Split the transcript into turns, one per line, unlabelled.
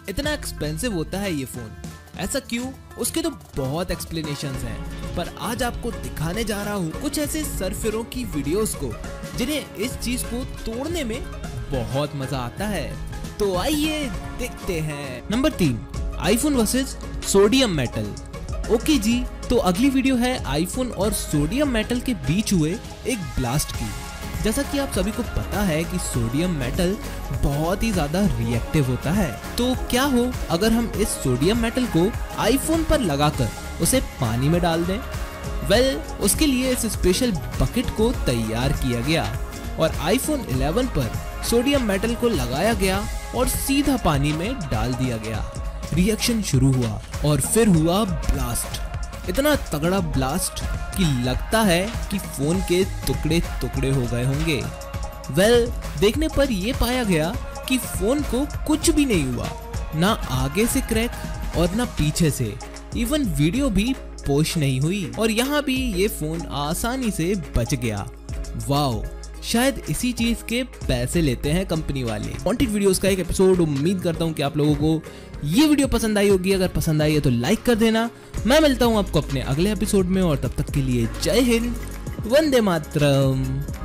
इतना एक्सपेंसिव होता है ये फोन। ऐसा क्यों, उसके तो बहुत एक्सप्लेनेशंस हैं, पर आज आपको दिखाने जा रहा हूँ कुछ ऐसे सरफिरों की वीडियोस को जिन्हें इस चीज को तोड़ने में बहुत मजा आता है। तो आइए देखते हैं। Number 3, iPhone versus sodium metal. Okay जी, तो अगली वीडियो है आईफोन और सोडियम मेटल के बीच हुए एक ब्लास्ट की। जैसा कि आप सभी को पता है कि सोडियम मेटल बहुत ही ज्यादा रिएक्टिव होता है, तो क्या हो अगर हम इस सोडियम मेटल को आईफोन पर लगाकर उसे पानी में डाल दें। वेल, उसके लिए इस स्पेशल बकेट को तैयार किया गया और आईफोन 11 पर सोडियम मेटल को लगाया गया और सीधा पानी में डाल दिया गया। रिएक्शन शुरू हुआ और फिर हुआ ब्लास्ट। इतना तगड़ा ब्लास्ट कि लगता है कि फोन के टुकड़े टुकड़े हो गए होंगे। वेल, देखने पर यह पाया गया कि फोन को कुछ भी नहीं हुआ, ना आगे से क्रैक और ना पीछे से। इवन वीडियो भी पोस्ट नहीं हुई और यहाँ भी ये फोन आसानी से बच गया। वाओ, शायद इसी चीज के पैसे लेते हैं कंपनी वाले। वांटेड वीडियोस का एक एपिसोड। उम्मीद करता हूँ कि आप लोगों को ये वीडियो पसंद आई होगी। अगर पसंद आई है तो लाइक कर देना। मैं मिलता हूँ आपको अपने अगले एपिसोड में और तब तक के लिए जय हिंद, वंदे मातरम।